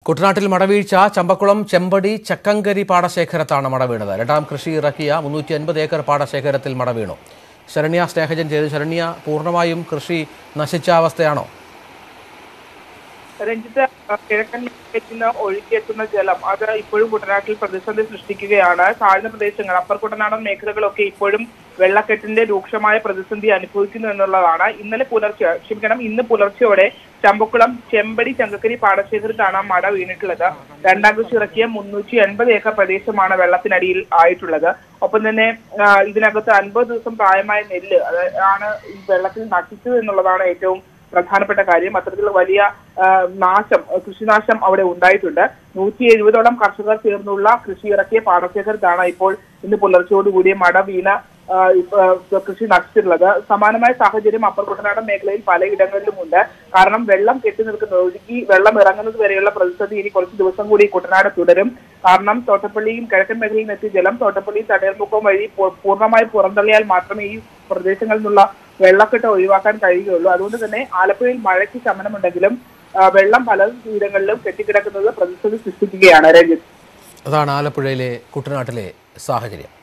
കുട്ടനാട്ടിൽ മടവീഴ്ച ചമ്പക്കുളം ചെമ്പടി ചക്കങ്കരി പാടശേഖരത്താണ് മടവീണത്. രണ്ടാം കൃഷി ഇറക്കിയ 350 ഏക്കർ പാടശേഖരത്തിൽ മടവീണു. ശരണ്യ സ്നേഹജൻ ചെയ്ത് ശരണ്യ, പൂർണ്ണമായും കൃഷി നശിച്ച അവസ്ഥയാണോ? രഞ്ജിത്ത്, കിഴക്കൻ മേഖലയിൽ ഒഴുകിയെത്തുന്ന ജലം അത് ഇപ്പോഴും കുട്ടനാട്ടിൽ പ്രതിസന്ധി സൃഷ്ടിക്കുകയാണ്. താഴ്ന്ന പ്രദേശങ്ങൾ, അപ്പർ കുട്ടനാടൻ മേഖലകളൊക്കെ ഇപ്പോഴും വെള്ളക്കെട്ടിന്റെ രൂക്ഷമായ പ്രതിസന്ധി അനുഭവിക്കുന്നു എന്നുള്ളതാണ്. ഇന്ന് പുലർച്ചെയോടെ ചമ്പക്കുളം ചെമ്പടി ചങ്കക്കരി പാടശേഖരത്താണ് മഴ വീണിട്ടുള്ളത്. രണ്ടാം കൃഷി ഇറക്കിയ 380 ഏക്കർ പ്രദേശമാണ് വെള്ളത്തിനടിയിൽ ആയിട്ടുള്ളത്. ഒപ്പം തന്നെ ഇതിനകത്ത് 50 ദിവസം പ്രായമായ നെല്ല് ആണ് ഈ വെള്ളത്തിൽ നശിച്ചത് എന്നുള്ളതാണ് ഏറ്റവും പ്രധാനപ്പെട്ട കാര്യം. അത്തരത്തിലുള്ള വലിയ കൃഷിനാശം അവിടെ ഉണ്ടായിട്ടുണ്ട്. 170ഓളം കർഷകർ ചേർന്നുള്ള കൃഷി ഇറക്കിയ പാടശേഖരത്താണ് ഇപ്പോൾ ഇന്ന് പുലർച്ചയോടുകൂടി മഴ വീണ കൃഷി നശിച്ചിട്ടുള്ളത്. സമാനമായ സാഹചര്യം അപ്പർ കുട്ടനാടൻ മേഖലയിൽ പലയിടങ്ങളിലുമുണ്ട്. കാരണം വെള്ളം കെട്ടി നിൽക്കുന്നത്, ഒഴുകി വെള്ളം ഇറങ്ങുന്നത് വരെയുള്ള പ്രതിസന്ധി ഇനി കുറച്ച് ദിവസം കൂടി കുട്ടനാട് തുടരും. കാരണം തോട്ടപ്പള്ളിയും കിഴക്കൻ മേഖലയിൽ എത്തിയ ജലം തോട്ടപ്പള്ളി തണ്ണീർമുക്കം വഴി പൂർണ്ണമായി പുറന്തള്ളിയാൽ മാത്രമേ ഈ പ്രദേശങ്ങളിൽ നിന്നുള്ള വെള്ളക്കെട്ട് ഒഴിവാക്കാൻ കഴിയുകയുള്ളൂ. അതുകൊണ്ട് തന്നെ ആലപ്പുഴയിൽ മഴയ്ക്ക് ശമനമുണ്ടെങ്കിലും വെള്ളം പല ഇടങ്ങളിലും കെട്ടിക്കിടക്കുന്നത് പ്രതിസന്ധി സൃഷ്ടിക്കുകയാണ്. രഞ്ജിത്ത്, അതാണ് ആലപ്പുഴയിലെ കുട്ടനാട്ടിലെ സാഹചര്യം.